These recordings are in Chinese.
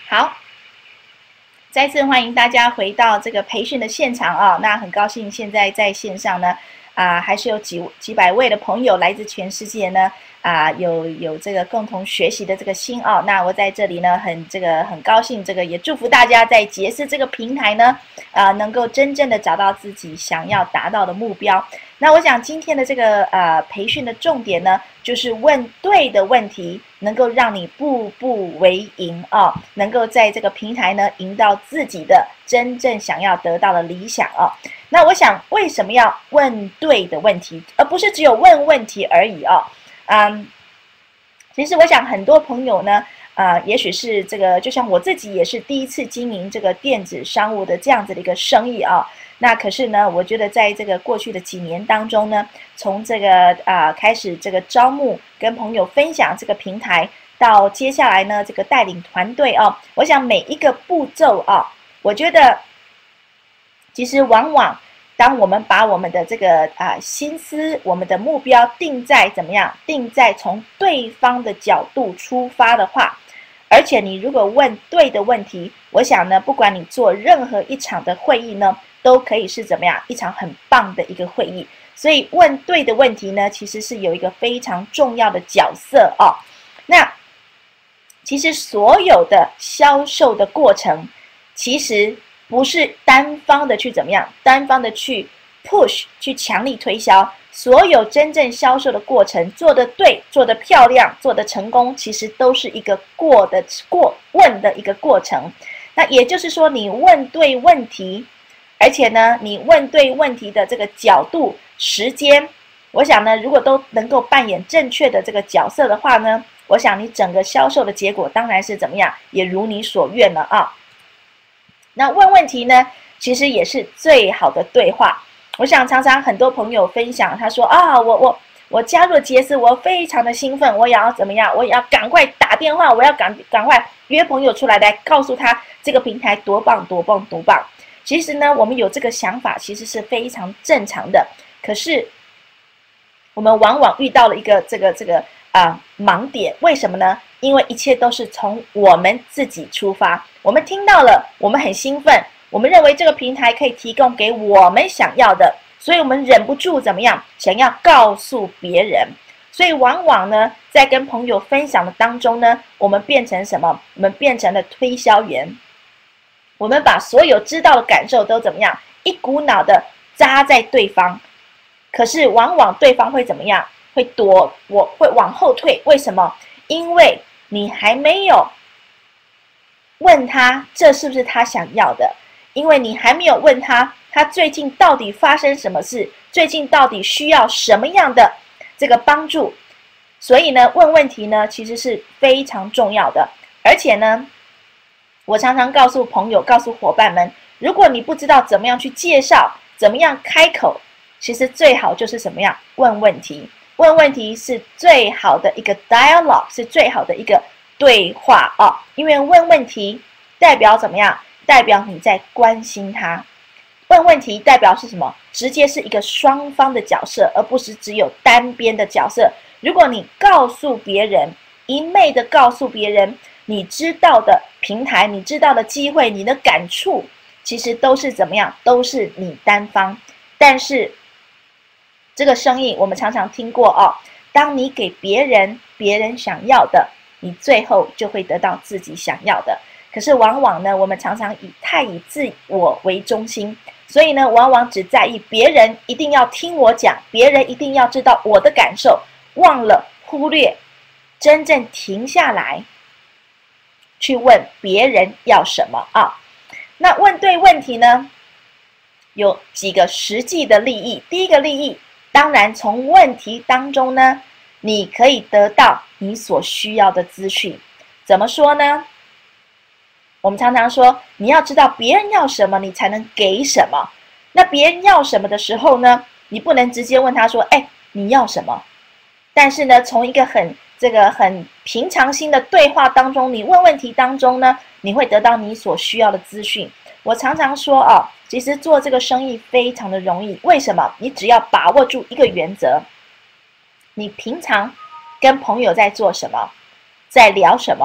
好，再次欢迎大家回到这个培训的现场啊！那很高兴现在在线上呢，还是有几百位的朋友来自全世界呢，有这个共同学习的这个心啊！那我在这里呢，很高兴，也祝福大家在杰斯这个平台呢，能够真正的找到自己想要达到的目标。那我想今天的这个培训的重点呢，就是问对的问题，能够让你步步为营啊，能够在这个平台呢赢到自己的真正想要得到的理想啊。那我想为什么要问对的问题，而不是只有问问题而已啊？其实我想很多朋友呢，也许是就像我自己也是第一次经营这个电子商务的这样子的一个生意啊。那可是呢，我觉得在这个过去的几年当中呢，从开始招募跟朋友分享这个平台，到接下来呢带领团队啊，我想每一个步骤啊，我觉得其实往往当我们把我们的心思、我们的目标定在怎么样，定在从对方的角度出发的话，而且你如果问对的问题，我想呢，不管你做任何一场的会议呢，都可以是怎么样一场很棒的一个会议。所以问对的问题呢，其实是有一个非常重要的角色哦。那其实所有的销售的过程，其实不是单方的去怎么样，单方的去 push 去强力推销。所有真正销售的过程，做得对，做得漂亮，做得成功，其实都是一个问的一个过程。那也就是说，你问对问题，而且呢，你问对问题的这个角度、时间，我想呢，如果都能够扮演正确的这个角色的话呢，我想你整个销售的结果当然是怎么样，也如你所愿了啊。那问问题呢，其实也是最好的对话。我想常常很多朋友分享，他说我加入了杰斯，我非常的兴奋，我也要怎么样，我也要赶快打电话，我要赶快约朋友出来告诉他这个平台多棒多棒多棒。其实呢，我们有这个想法，其实是非常正常的。可是我们往往遇到了一个盲点，为什么呢？因为一切都是从我们自己出发，我们听到了，我们很兴奋，我们认为这个平台可以提供给我们想要的，所以我们忍不住怎么样，想要告诉别人。所以往往呢，在跟朋友分享的当中呢，我们变成什么？我们变成了推销员。我们把所有知道的感受都怎么样，一股脑的扎在对方。可是往往对方会怎么样？会躲，我会往后退。为什么？因为你还没有问他这是不是他想要的，因为你还没有问他最近到底发生什么事，最近到底需要什么样的这个帮助。所以呢，问问题呢，其实是非常重要的。而且呢，我常常告诉朋友、告诉伙伴们，如果你不知道怎么样去介绍，怎么样开口，其实最好就是什么样？问问题。问问题是最好的一个 dialogue， 是最好的一个对话啊。因为问问题代表怎么样？代表你在关心他。问问题代表是什么？直接是一个双方的角色，而不是只有单边的角色。如果你告诉别人，一昧的告诉别人你知道的平台，你知道的机会，你的感触，其实都是怎么样？都是你单方。但是这个生意我们常常听过哦，当你给别人想要的，你最后就会得到自己想要的。可是往往呢，我们常常太以自我为中心，所以呢，往往只在意别人一定要听我讲，别人一定要知道我的感受，忘了忽略真正停下来去问别人要什么啊。那问对问题呢，有几个实际的利益。第一个利益，当然从问题当中呢，你可以得到你所需要的资讯。怎么说呢？我们常常说，你要知道别人要什么，你才能给什么。那别人要什么的时候呢，你不能直接问他说，你要什么？但是呢，从一个很平常心的对话当中，你问问题当中呢，你会得到你所需要的资讯。我常常说其实做这个生意非常的容易。为什么？你只要把握住一个原则，你平常跟朋友在做什么，在聊什么，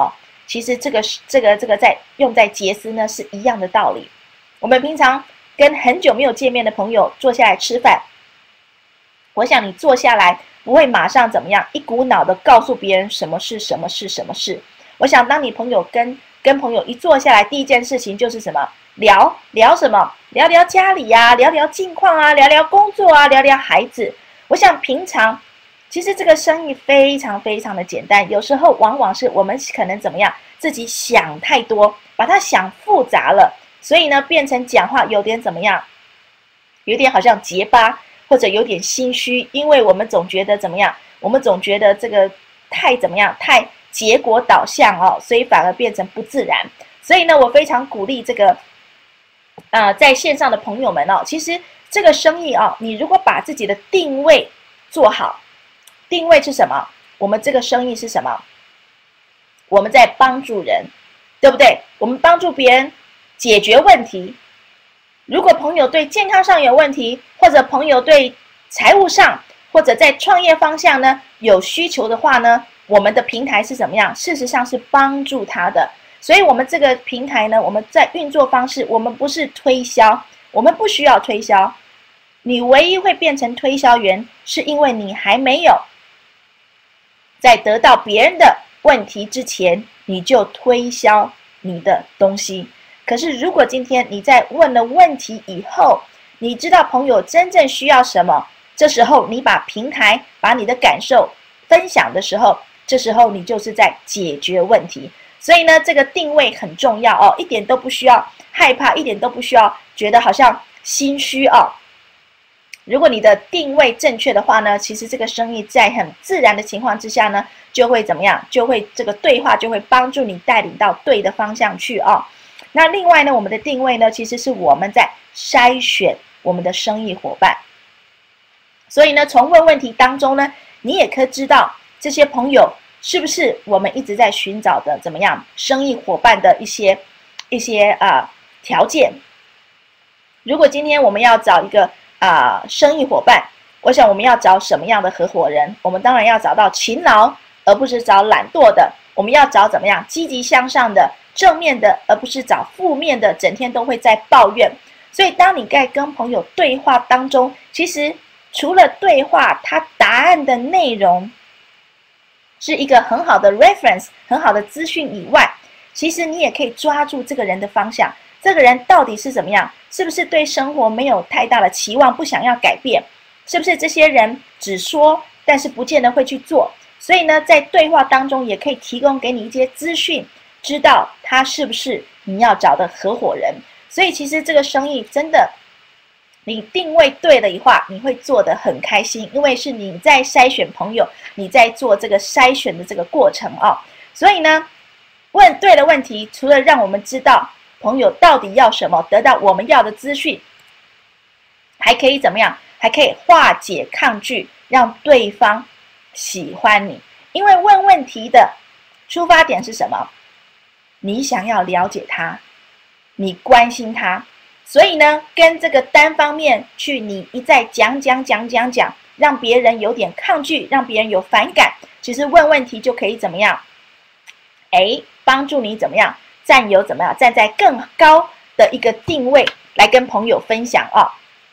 其实这个在用在杰斯呢是一样的道理。我们平常跟很久没有见面的朋友坐下来吃饭，我想你坐下来不会马上怎么样，一股脑的告诉别人什么是什么是什么事。我想当你朋友跟朋友一坐下来，第一件事情就是什么？聊什么？聊聊家里啊，聊聊近况啊，聊聊工作啊，聊聊孩子。我想平常其实这个生意非常非常的简单，有时候往往是我们可能怎么样，自己想太多，把它想复杂了，所以呢变成讲话有点怎么样，有点好像结巴，或者有点心虚，因为我们总觉得怎么样，我们总觉得这个太怎么样，太结果导向哦，所以反而变成不自然。所以呢，我非常鼓励这个在线上的朋友们哦，其实这个生意哦，你如果把自己的定位做好，定位是什么？我们这个生意是什么？我们在帮助人，对不对？我们帮助别人解决问题。如果朋友对健康上有问题，或者朋友对财务上，或者在创业方向呢有需求的话呢，我们的平台是怎么样？事实上是帮助他的。所以我们这个平台呢，我们在运作方式，我们不是推销，我们不需要推销。你唯一会变成推销员，是因为你还没有在得到别人的问题之前，你就推销你的东西。可是如果今天你在问了问题以后，你知道朋友真正需要什么，这时候你把平台把你的感受分享的时候，这时候你就是在解决问题。所以呢，这个定位很重要哦，一点都不需要害怕，一点都不需要觉得好像心虚哦。如果你的定位正确的话呢，其实这个生意在很自然的情况之下呢，就会怎么样？就会这个对话就会帮助你带领到对的方向去哦。那另外呢，我们的定位呢，其实是我们在筛选我们的生意伙伴。所以呢，从问问题当中呢，你也可以知道这些朋友是不是我们一直在寻找的怎么样生意伙伴的一些条件。如果今天我们要找一个生意伙伴，我想我们要找什么样的合伙人？我们当然要找到勤劳，而不是找懒惰的。我们要找怎么样积极向上的、正面的，而不是找负面的，整天都会在抱怨。所以当你在跟朋友对话当中，其实除了对话，他答案的内容是一个很好的 reference， 很好的资讯以外，其实你也可以抓住这个人的方向。这个人到底是怎么样？是不是对生活没有太大的期望，不想要改变？是不是这些人只说，但是不见得会去做？所以呢，在对话当中也可以提供给你一些资讯，知道他是不是你要找的合伙人。所以其实这个生意真的，你定位对了的话，你会做得很开心，因为是你在筛选朋友，你在做这个筛选的这个过程哦。所以呢，问对了问题，除了让我们知道朋友到底要什么，得到我们要的资讯，还可以怎么样？还可以化解抗拒，让对方喜欢你。因为问问题的出发点是什么？你想要了解他，你关心他，所以呢，跟这个单方面去你一再讲，让别人有点抗拒，让别人有反感，其实问问题就可以怎么样？帮助你怎么样？站在更高的一个定位来跟朋友分享哦。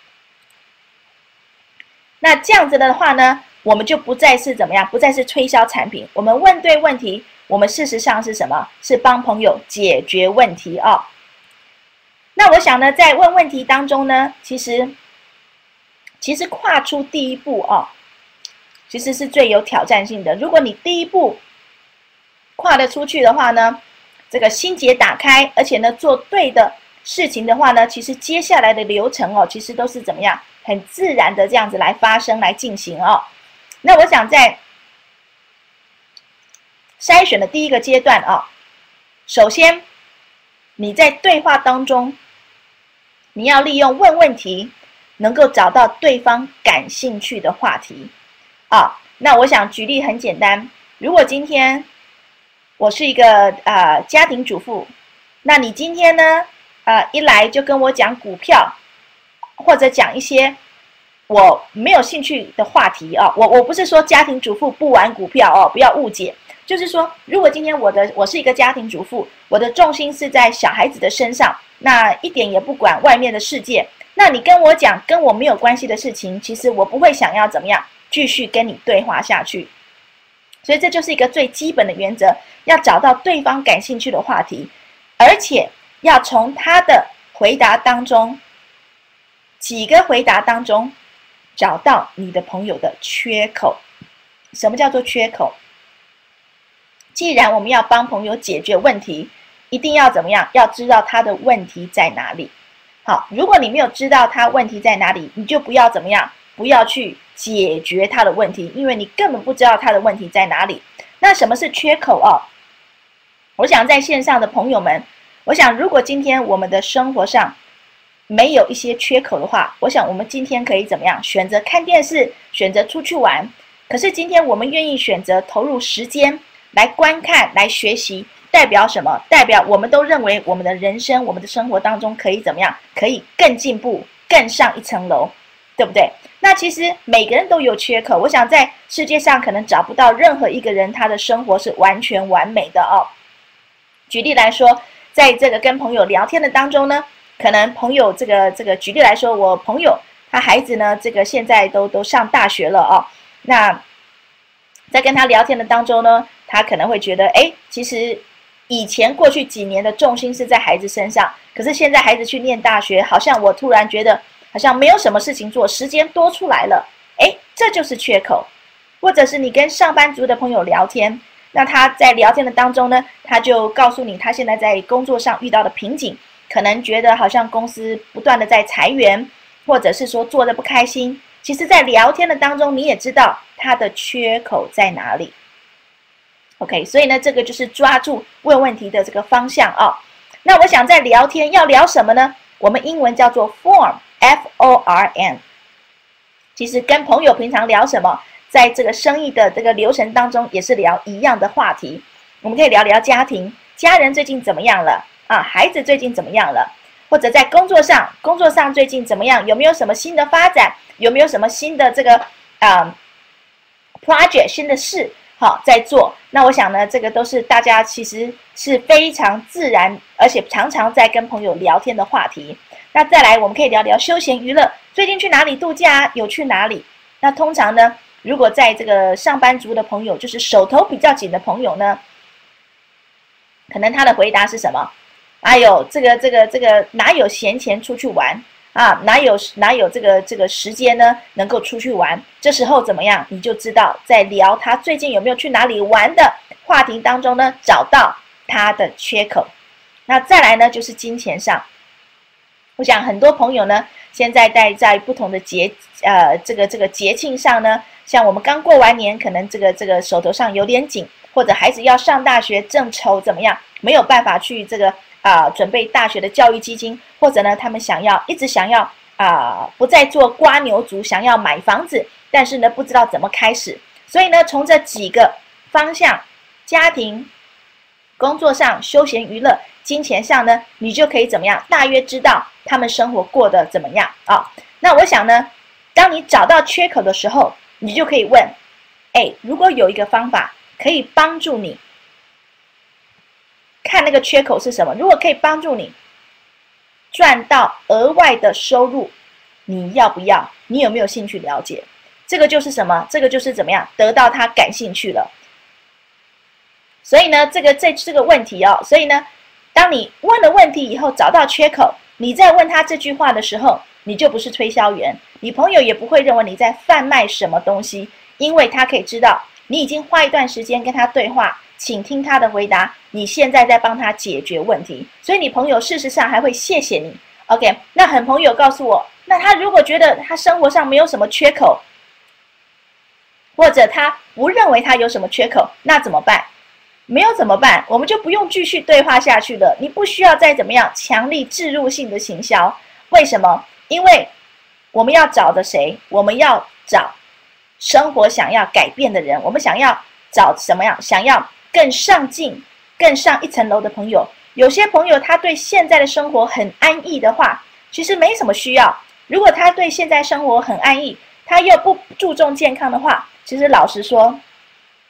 那这样子的话呢，我们就不再是怎么样？不再是推销产品，我们问对问题，我们事实上是什么？是帮朋友解决问题哦。那我想呢，在问问题当中呢，其实跨出第一步哦，其实是最有挑战性的。如果你第一步跨得出去的话呢，这个心结打开，而且呢做对的事情的话呢，其实接下来的流程哦，其实都是怎么样，很自然的这样子来发生来进行哦。那我想在筛选的第一个阶段哦，首先你在对话当中，你要利用问问题，能够找到对方感兴趣的话题啊。那我想举例很简单，如果今天我是一个家庭主妇，那你今天呢一来就跟我讲股票，或者讲一些我没有兴趣的话题哦。我不是说家庭主妇不玩股票哦，不要误解， 就是说，如果今天我是一个家庭主妇，我的重心是在小孩子的身上，那一点也不管外面的世界。那你跟我讲跟我没有关系的事情，其实我不会想要怎么样继续跟你对话下去。所以这就是一个最基本的原则，要找到对方感兴趣的话题，而且要从他的回答当中，几个回答当中找到你的朋友的缺口。什么叫做缺口？既然我们要帮朋友解决问题，一定要怎么样？要知道他的问题在哪里。好，如果你没有知道他问题在哪里，你就不要怎么样，不要去解决他的问题，因为你根本不知道他的问题在哪里。那什么是缺口哦？我想在线上的朋友们，我想如果今天我们的生活上没有一些缺口的话，我想我们今天可以怎么样？选择看电视，选择出去玩。可是今天我们愿意选择投入时间来观看、来学习，代表什么？代表我们都认为我们的人生、我们的生活当中可以怎么样？可以更进步、更上一层楼，对不对？那其实每个人都有缺口，我想在世界上可能找不到任何一个人他的生活是完全完美的哦。举例来说，在这个跟朋友聊天的当中呢，可能朋友这个举例来说，我朋友他孩子呢，这个现在都上大学了哦。那在跟他聊天的当中呢，他可能会觉得，其实以前过去几年的重心是在孩子身上，可是现在孩子去念大学，好像我突然觉得好像没有什么事情做，时间多出来了，这就是缺口。或者是你跟上班族的朋友聊天，那他在聊天的当中呢，他就告诉你他现在在工作上遇到的瓶颈，可能觉得好像公司不断的在裁员，或者是说做的不开心。其实在聊天的当中，你也知道他的缺口在哪里。OK， 所以呢，这个就是抓住问问题的这个方向哦。那我想在聊天要聊什么呢？我们英文叫做 form，F-O-R-M。其实跟朋友平常聊什么，在这个生意的这个流程当中，也是聊一样的话题。我们可以聊聊家庭，家人最近怎么样了啊？孩子最近怎么样了？或者在工作上最近怎么样？有没有什么新的发展？有没有什么新的这个project 新的事好在做？那我想呢，这个都是大家其实是非常自然，而且常常在跟朋友聊天的话题。那再来，我们可以聊聊休闲娱乐，最近去哪里度假啊？有去哪里？那通常呢，如果在这个上班族的朋友，就是手头比较紧的朋友呢，可能他的回答是什么？哎呦，这个哪有闲钱出去玩啊？哪有这个时间呢？能够出去玩？这时候怎么样？你就知道在聊他最近有没有去哪里玩的话题当中呢，找到他的缺口。那再来呢，就是金钱上。我想很多朋友呢，现在在不同的节庆上呢，像我们刚过完年，可能这个手头上有点紧，或者孩子要上大学，正愁怎么样，没有办法去这个准备大学的教育基金，或者呢，他们一直想要不再做蝸牛族，想要买房子，但是呢，不知道怎么开始。所以呢，从这几个方向，家庭、工作上、休闲娱乐、金钱上呢，你就可以怎么样？大约知道他们生活过得怎么样啊？那我想呢，当你找到缺口的时候，你就可以问：如果有一个方法可以帮助你看那个缺口是什么，如果可以帮助你赚到额外的收入，你要不要？你有没有兴趣了解？这个就是什么？这个就是怎么样得到他感兴趣了。所以呢，这个问题哦，所以呢，当你问了问题以后找到缺口，你在问他这句话的时候，你就不是推销员，你朋友也不会认为你在贩卖什么东西，因为他可以知道你已经花一段时间跟他对话，倾听他的回答，你现在在帮他解决问题，所以你朋友事实上还会谢谢你。OK， 那很朋友告诉我，那他如果觉得他生活上没有什么缺口，或者他不认为他有什么缺口，那怎么办？没有怎么办？我们就不用继续对话下去了。你不需要再怎么样强力置入性的行销。为什么？因为我们要找的谁？我们要找生活想要改变的人。我们想要找什么样？想要更上进、更上一层楼的朋友。有些朋友他对现在的生活很安逸的话，其实没什么需要。如果他对现在生活很安逸，他又不注重健康的话，其实老实说，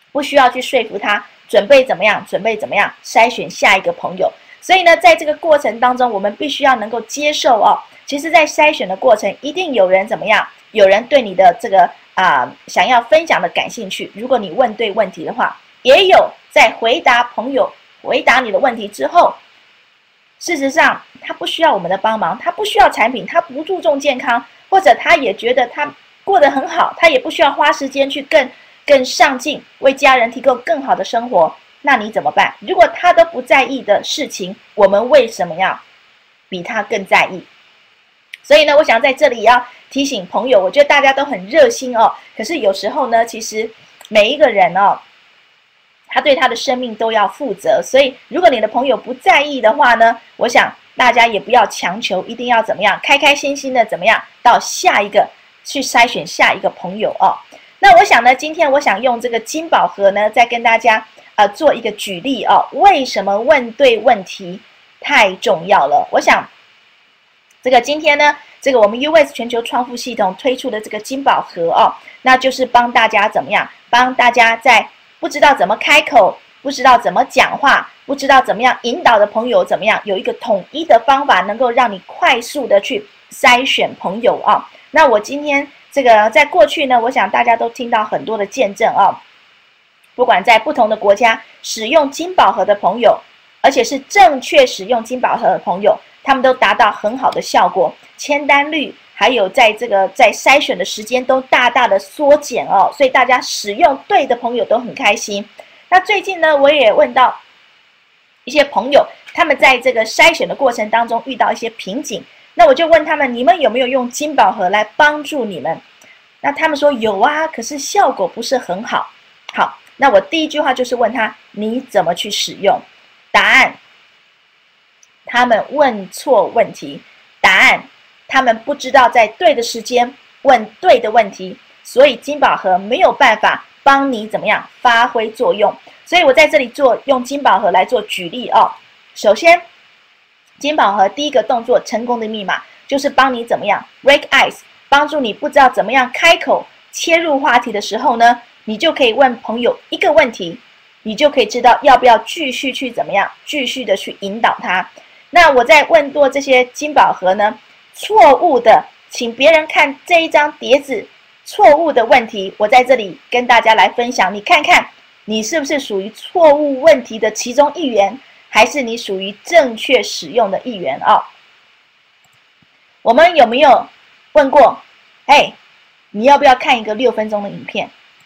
不需要去说服他，准备怎么样，准备怎么样，筛选下一个朋友。所以呢，在这个过程当中，我们必须要能够接受哦。其实，在筛选的过程，一定有人怎么样？有人对你的这个想要分享的感兴趣。如果你问对问题的话，也有在回答朋友回答你的问题之后，事实上他不需要我们的帮忙，他不需要产品，他不注重健康，或者他也觉得他过得很好，他也不需要花时间去更上进，为家人提供更好的生活。那你怎么办？如果他都不在意的事情，我们为什么要比他更在意？所以呢，我想在这里也要提醒朋友，我觉得大家都很热心哦，可是有时候呢，其实每一个人哦，他对他的生命都要负责。所以如果你的朋友不在意的话呢，我想大家也不要强求，一定要怎么样，开开心心的怎么样到下一个去筛选下一个朋友哦。那我想呢，今天我想用这个金宝盒呢，再跟大家做一个举例哦。为什么问对问题太重要了？我想这个今天呢，这个我们 UWES 全球创富系统推出的这个金宝盒哦，那就是帮大家怎么样？帮大家在不知道怎么开口，不知道怎么讲话，不知道怎么样引导的朋友怎么样，有一个统一的方法，能够让你快速的去筛选朋友哦。那我今天这个在过去呢，我想大家都听到很多的见证哦。不管在不同的国家使用金宝盒的朋友，而且是正确使用金宝盒的朋友，他们都达到很好的效果，签单率还有在筛选的时间都大大的缩减哦。所以大家使用对的朋友都很开心。那最近呢，我也问到一些朋友，他们在这个筛选的过程当中遇到一些瓶颈，那我就问他们，你们有没有用金宝盒来帮助你们？那他们说有啊，可是效果不是很好。好，那我第一句话就是问他，你怎么去使用？答案，他们问错问题。答案，他们不知道在对的时间问对的问题，所以金宝盒没有办法帮你怎么样发挥作用。所以我在这里用金宝盒来做举例哦。首先，金宝盒第一个动作成功的密码就是帮你怎么样 break ice， 帮助你不知道怎么样开口切入话题的时候呢，你就可以问朋友一个问题，你就可以知道要不要继续去怎么样继续的去引导他。那我在问过这些金宝盒呢，错误的请别人看这一张碟子错误的问题，我在这里跟大家来分享，你看看你是不是属于错误问题的其中一员，还是你属于正确使用的一员哦。我们有没有问过，你要不要看一个6分钟的影片？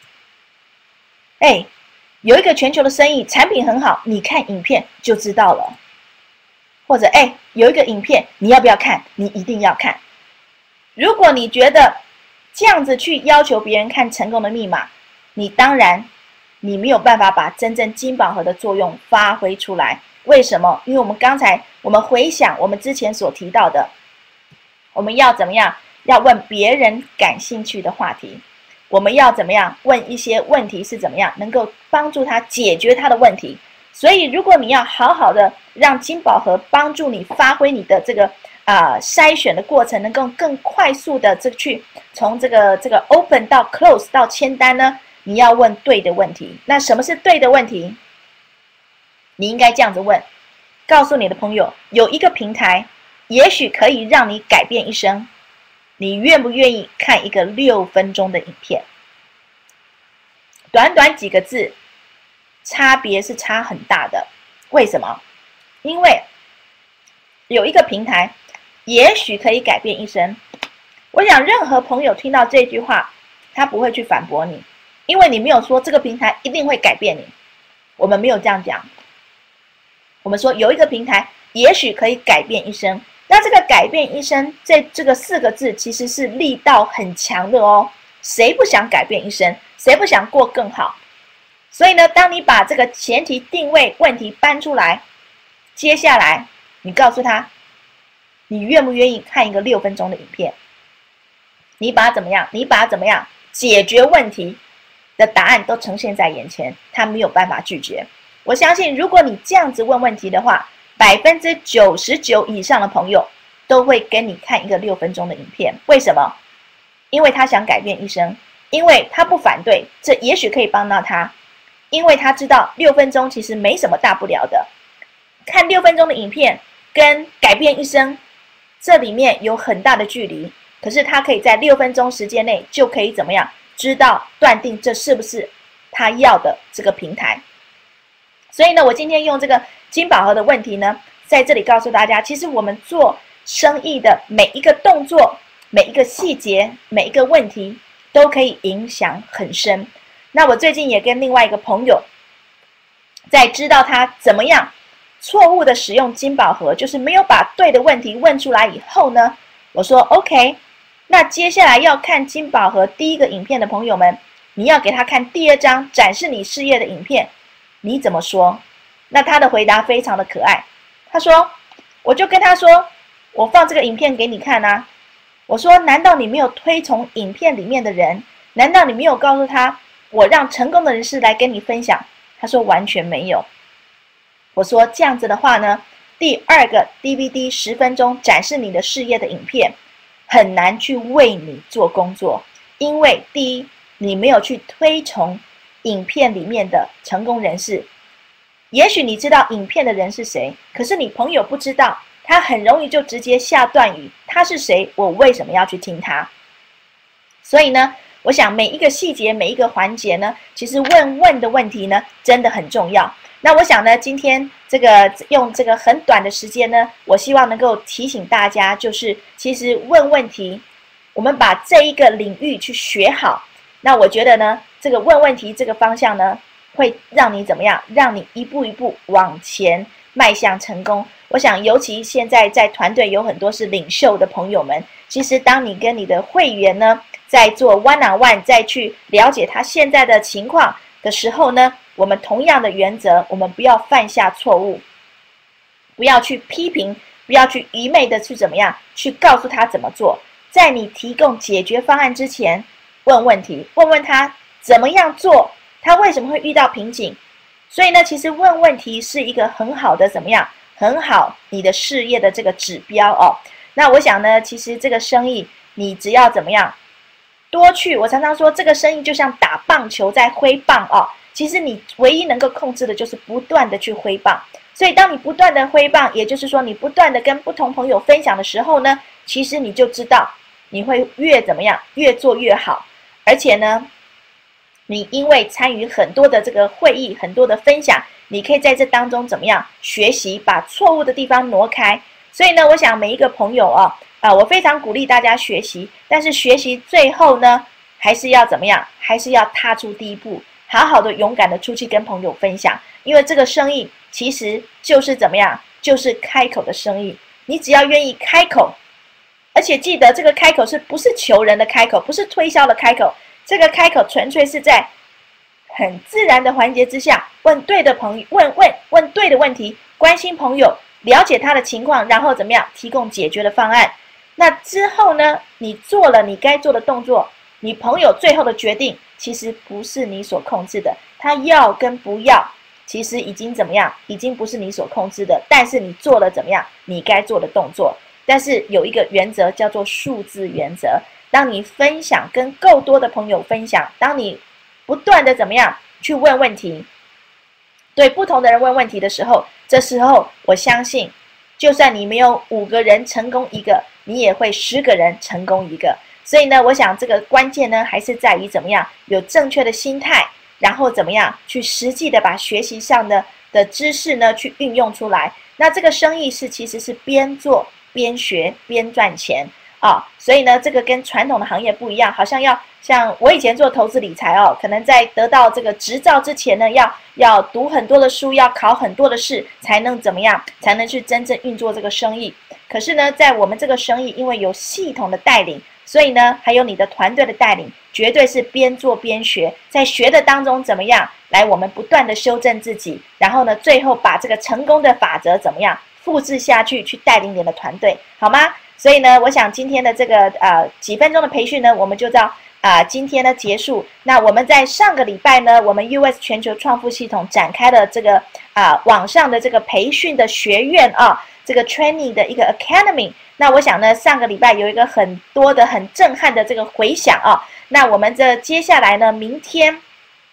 有一个全球的生意产品很好，你看影片就知道了。或者有一个影片你要不要看？你一定要看。如果你觉得这样子去要求别人看成功的密码，你当然你没有办法把真正金宝盒的作用发挥出来。为什么？因为我们回想我们之前所提到的，我们要怎么样？要问别人感兴趣的话题，我们要怎么样问一些问题是怎么样能够帮助他解决他的问题。所以如果你要好好的让金宝盒帮助你发挥你的这个筛选的过程，能够更快速的去从这个 open 到 close 到签单呢，你要问对的问题。那什么是对的问题？你应该这样子问，告诉你的朋友，有一个平台也许可以让你改变一生，你愿不愿意看一个6分钟的影片？短短几个字，差别是差很大的。为什么？因为有一个平台也许可以改变一生。我想任何朋友听到这句话，他不会去反驳你，因为你没有说这个平台一定会改变你。我们没有这样讲，我们说有一个平台也许可以改变一生。那这个改变一生这个4个字其实是力道很强的哦。谁不想改变一生？谁不想过更好？所以呢，当你把这个前提定位问题搬出来，接下来你告诉他，你愿不愿意看一个6分钟的影片？你把它怎么样？你把它怎么样解决问题的答案都呈现在眼前，他没有办法拒绝。我相信，如果你这样子问问题的话，99%以上的朋友都会跟你看一个6分钟的影片。为什么？因为他想改变一生，因为他不反对，这也许可以帮到他。 因为他知道6分钟其实没什么大不了的，看6分钟的影片跟改变一生，这里面有很大的距离。可是他可以在6分钟时间内就可以怎么样，知道断定这是不是他要的这个平台。所以呢，我今天用这个金宝盒的问题呢，在这里告诉大家，其实我们做生意的每一个动作、每一个细节、每一个问题，都可以影响很深。那我最近也跟另外一个朋友，在知道他怎么样错误的使用金宝盒，就是没有把对的问题问出来以后呢，我说 OK， 那接下来要看金宝盒第一个影片的朋友们，你要给他看第2张展示你事业的影片，你怎么说？那他的回答非常的可爱，他说，我就跟他说，我放这个影片给你看啊。我说，难道你没有推崇影片里面的人？难道你没有告诉他，我让成功的人士来跟你分享？他说完全没有。我说这样子的话呢，第2个 DVD 10分钟展示你的事业的影片，很难去为你做工作，因为第一，你没有去推崇影片里面的成功人士。也许你知道影片的人是谁，可是你朋友不知道，他很容易就直接下断语，他是谁？我为什么要去听他？所以呢，我想每一个细节、每一个环节呢，其实问的问题呢，真的很重要。那我想呢，今天用这个很短的时间呢，我希望能够提醒大家，就是其实问问题，我们把这一个领域去学好。那我觉得呢，这个问问题这个方向呢，会让你怎么样？让你一步一步往前迈向成功。我想，尤其现在在团队有很多是领袖的朋友们，其实当你跟你的会员呢，在做 one on one， 再去了解他现在的情况的时候呢，我们同样的原则，我们不要犯下错误，不要去批评，不要去愚昧的去怎么样，去告诉他怎么做。在你提供解决方案之前，问问题，问问他怎么样做，他为什么会遇到瓶颈。所以呢，其实问问题是一个很好的怎么样，很好你的事业的这个指标哦。那我想呢，其实这个生意你只要怎么样多去，我常常说这个生意就像打棒球在挥棒哦。其实你唯一能够控制的就是不断的去挥棒。所以当你不断的挥棒，也就是说你不断的跟不同朋友分享的时候呢，其实你就知道你会越怎么样，越做越好。而且呢，你因为参与很多的这个会议，很多的分享，你可以在这当中怎么样学习，把错误的地方挪开。所以呢，我想每一个朋友我非常鼓励大家学习，但是学习最后呢，还是要怎么样？还是要踏出第一步，好好的勇敢的出去跟朋友分享。因为这个生意其实就是怎么样？就是开口的生意。你只要愿意开口，而且记得这个开口不是求人的开口，不是推销的开口。这个开口纯粹是在很自然的环节之下，问对的朋友，问对的问题，关心朋友，了解他的情况，然后怎么样提供解决的方案。那之后呢，你做了你该做的动作，你朋友最后的决定其实不是你所控制的，他要跟不要，其实已经怎么样，已经不是你所控制的。但是你做了怎么样，你该做的动作。但是有一个原则叫做数字原则。当你分享跟够多的朋友分享，当你不断的怎么样去问问题，对不同的人问问题的时候，这时候我相信，就算你没有5个人成功一个，你也会10个人成功一个。所以呢，我想这个关键呢，还是在于怎么样有正确的心态，然后怎么样去实际的把学习上的知识呢去运用出来。那这个生意其实是边做边学边赚钱。所以呢，这个跟传统的行业不一样，好像像我以前做投资理财可能在得到这个执照之前呢，要读很多的书，要考很多的试，才能怎么样，才能去真正运作这个生意。可是呢，在我们这个生意，因为有系统的带领，所以呢，还有你的团队的带领，绝对是边做边学，在学的当中怎么样，来我们不断的修正自己，然后呢，最后把这个成功的法则怎么样复制下去，去带领你的团队，好吗？所以呢，我想今天的这个几分钟的培训呢，我们就到今天呢结束。那我们在上个礼拜呢，我们 US 全球创富系统展开了这个网上的这个培训的学院这个 training 的一个 academy。那我想呢，上个礼拜有一个很多的很震撼的这个回响那我们接下来呢，明天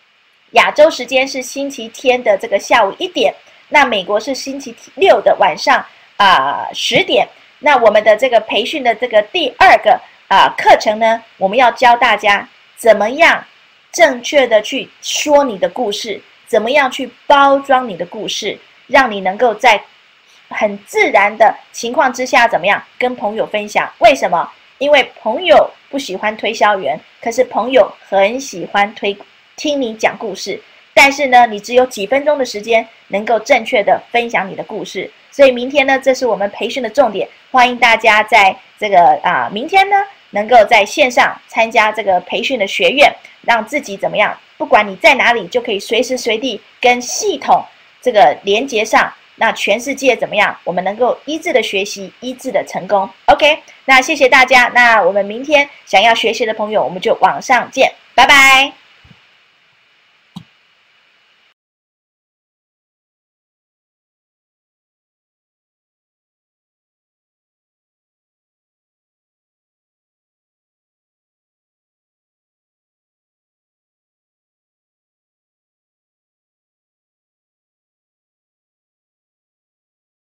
亚洲时间是星期天的这个下午1点，那美国是星期六的晚上10点。那我们的这个培训的这个第2个课程呢，我们要教大家怎么样正确的去说你的故事，怎么样去包装你的故事，让你能够在很自然的情况之下怎么样跟朋友分享。为什么？因为朋友不喜欢推销员，可是朋友很喜欢听你讲故事。但是呢，你只有几分钟的时间能够正确的分享你的故事。所以明天呢，这是我们培训的重点，欢迎大家在这个明天呢，能够在线上参加这个培训的学院，让自己怎么样？不管你在哪里，就可以随时随地跟系统这个连接上。那全世界怎么样？我们能够一致的学习，一致的成功。OK， 那谢谢大家。那我们明天想要学习的朋友，我们就网上见，拜拜。